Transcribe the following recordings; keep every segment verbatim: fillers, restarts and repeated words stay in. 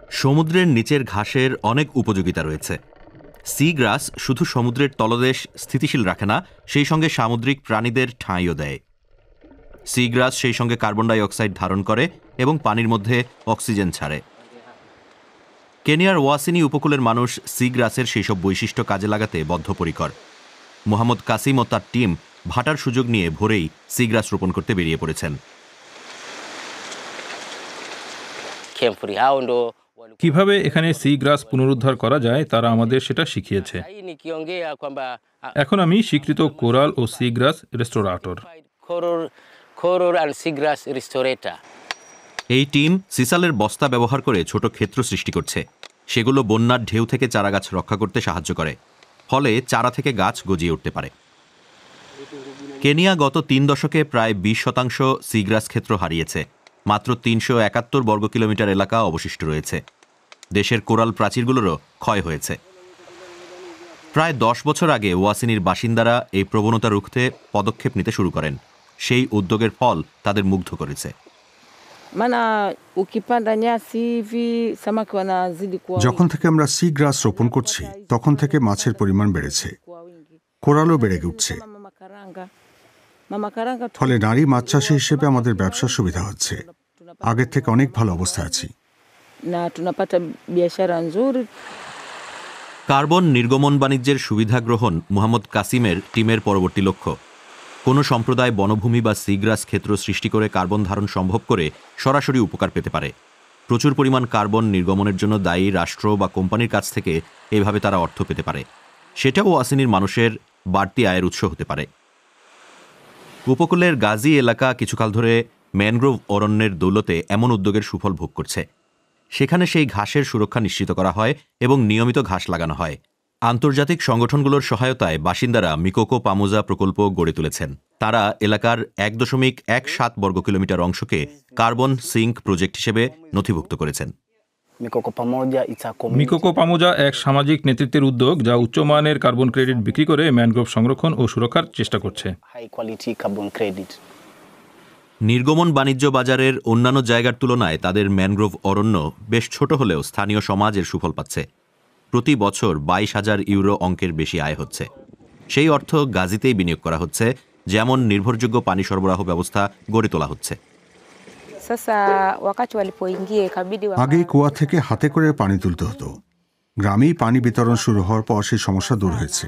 সমুদ্রের নিচের ঘাসের অনেক উপযোগিতা রয়েছে। সি গ্রাস শুধু সমুদ্রের তলদেশ স্থিতিশীল রাখে না, সেই সঙ্গে সামুদ্রিক প্রাণীদের ঠাঁইও দেয়। সি গ্রাস সেই সঙ্গে কার্বন ডাই অক্সাইড ধারণ করে এবং পানির মধ্যে অক্সিজেন ছাড়ে। কেনিয়ার ওয়াসিনি উপকূলের মানুষ সি গ্রাসের সেই সব বৈশিষ্ট্য কাজে লাগাতে বদ্ধপরিকর। মোহাম্মদ কাসিম ও তার টিম ভাটার সুযোগ নিয়ে ভোরেই সি গ্রাস রোপণ করতে বেরিয়ে পড়েছেন। কিভাবে এখানে সি গ্রাস পুনরুদ্ধার করা যায় তারা আমাদের সেটা শিখিয়েছে। এখন আমি স্বীকৃত কোরাল ও সি গ্রাস রেস্টোরেটর। এই টিম সিসালের বস্তা ব্যবহার করে ছোট ক্ষেত্র সৃষ্টি করছে। সেগুলো বন্যার ঢেউ থেকে চারাগাছ রক্ষা করতে সাহায্য করে, ফলে চারা থেকে গাছ গজিয়ে উঠতে পারে। কেনিয়া গত তিন দশকে প্রায় বিশ শতাংশ সিগ্রাস ক্ষেত্র হারিয়েছে। মাত্র তিনশো একাত্তর বর্গ কিলোমিটার এলাকা অবশিষ্ট রয়েছে। দেশের কোরাল প্রাচীরগুলোরও ক্ষয় হয়েছে। প্রায় দশ বছর আগে ওয়াসিনির বাসিন্দারা এই প্রবণতা রুখতে পদক্ষেপ নিতে শুরু করেন। সেই উদ্যোগের ফল তাদের মুগ্ধ করেছে। যখন থেকে আমরা সি গ্রাস রোপণ করছি তখন থেকে মাছের পরিমাণ বেড়েছে, কোরালও বেড়ে উঠছে। ফলে নারী মাছ চাষী হিসেবে আমাদের ব্যবসার সুবিধা হচ্ছে। আগের থেকে অনেক ভালো অবস্থায় আছি। কার্বন নির্গমন বাণিজ্যের সুবিধা গ্রহণ মোহাম্মদ কাসিমের টিমের পরবর্তী লক্ষ্য। কোনো সম্প্রদায় বনভূমি বা সিগ্রাস ক্ষেত্র সৃষ্টি করে কার্বন ধারণ সম্ভব করে সরাসরি উপকার পেতে পারে। প্রচুর পরিমাণ কার্বন নির্গমনের জন্য দায়ী রাষ্ট্র বা কোম্পানির কাছ থেকে এভাবে তারা অর্থ পেতে পারে। সেটাও ওয়াসিনির মানুষের বাড়তি আয়ের উৎস হতে পারে। উপকূলের গাজী এলাকা কিছুকাল ধরে ম্যানগ্রোভ অরণ্যের দৌলতে এমন উদ্যোগের সুফল ভোগ করছে। সেখানে সেই ঘাসের সুরক্ষা নিশ্চিত করা হয় এবং নিয়মিত ঘাস লাগানো হয়। আন্তর্জাতিক সংগঠনগুলোর সহায়তায় বাসিন্দারা মিকোকো পামোজা প্রকল্প গড়ে তুলেছেন। তারা এলাকার এক দশমিক এক সাত বর্গ কিলোমিটার অংশকে কার্বন সিঙ্ক প্রজেক্ট হিসেবে নথিভুক্ত করেছেন। মিকোকো পামোজা এক সামাজিক নেতৃত্বের উদ্যোগ, যা উচ্চমানের কার্বন ক্রেডিট বিক্রি করে ম্যানগ্রোভ সংরক্ষণ ও সুরক্ষার চেষ্টা করছে। নির্গমন বাণিজ্য বাজারের অন্যান্য জায়গার তুলনায় তাদের ম্যানগ্রোভ অরণ্য বেশ ছোট হলেও স্থানীয় সমাজ এর সুফল পাচ্ছে। প্রতি বছর বাইশ হাজার ইউরো অঙ্কের বেশি আয় হচ্ছে। সেই অর্থ গাজীতেই বিনিয়োগ করা হচ্ছে, যেমন নির্ভরযোগ্য পানি সরবরাহ ব্যবস্থা গড়ে তোলা হচ্ছে। আগে কুয়া থেকে হাতে করে পানি তুলতে হতো। গ্রামেই পানি বিতরণ শুরু হওয়ার পর সেই সমস্যা দূর হয়েছে।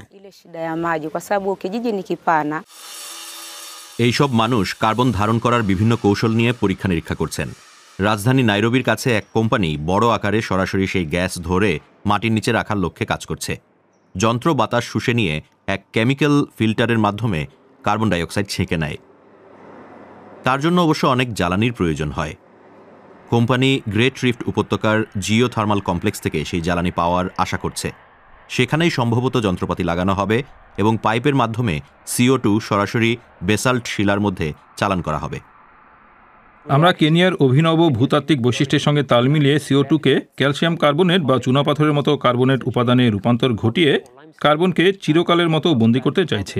এইসব মানুষ কার্বন ধারণ করার বিভিন্ন কৌশল নিয়ে পরীক্ষা নিরীক্ষা করছেন। রাজধানী নাইরোবির কাছে এক কোম্পানি বড় আকারে সরাসরি সেই গ্যাস ধরে মাটির নিচে রাখার লক্ষ্যে কাজ করছে। যন্ত্র বাতাস শুষে নিয়ে এক কেমিক্যাল ফিল্টারের মাধ্যমে কার্বন ডাইঅক্সাইড ছেঁকে নেয়। তার জন্য অবশ্য অনেক জ্বালানির প্রয়োজন হয়। কোম্পানি গ্রেট রিফট উপত্যকার জিও থার্মাল কমপ্লেক্স থেকে সেই জ্বালানি পাওয়ার আশা করছে। সেখানেই সম্ভবত যন্ত্রপাতি লাগানো হবে এবং পাইপের মাধ্যমে সিও টু সরাসরি বেসাল্ট শিলার মধ্যে চালান করা হবে। আমরা কেনিয়ার অভিনব ভূতাত্ত্বিক বৈশিষ্ট্যের সঙ্গে তাল মিলিয়ে সিও টুকে ক্যালসিয়াম কার্বনেট বা চুনাপাথরের মতো কার্বনেট উপাদানে রূপান্তর ঘটিয়ে কার্বনকে চিরকালের মতো বন্দী করতে চাইছে।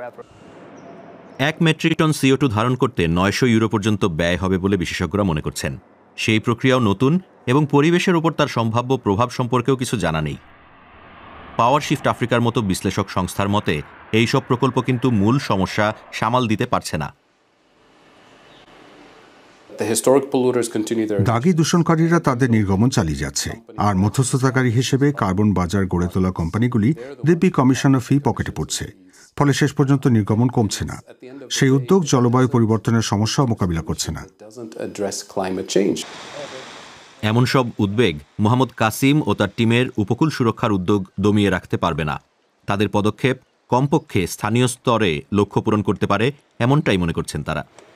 এক মেট্রিক টন সিও টু ধারণ করতে নয়শো ইউরো পর্যন্ত ব্যয় হবে বলে বিশেষজ্ঞরা মনে করছেন। সেই প্রক্রিয়াও নতুন এবং পরিবেশের উপর তার সম্ভাব্য প্রভাব সম্পর্কেও কিছু জানা নেই। পাওয়ার শিফট আফ্রিকার মতো বিশ্লেষক সংস্থার মতে এইসব প্রকল্প কিন্তু মূল সমস্যা সামাল দিতে পারছে না। দাগি দূষণকারীরা তাদের নির্গমন চালিয়ে যাচ্ছে, আর মধ্যস্থতাকারী হিসেবে কার্বন বাজার গড়ে তোলা কোম্পানিগুলি দিব্যি কমিশনের ফি পকেটে পড়ছে। ফলে শেষ পর্যন্ত নির্গমন কমছে না। সেই উদ্যোগ জলবায়ু পরিবর্তনের সমস্যাও মোকাবিলা করছে না। এমন সব উদ্বেগ মোহাম্মদ কাসিম ও তার টিমের উপকূল সুরক্ষার উদ্যোগ দমিয়ে রাখতে পারবে না। তাদের পদক্ষেপ কমপক্ষে স্থানীয় স্তরে লক্ষ্য পূরণ করতে পারে, এমনটাই মনে করছেন তারা।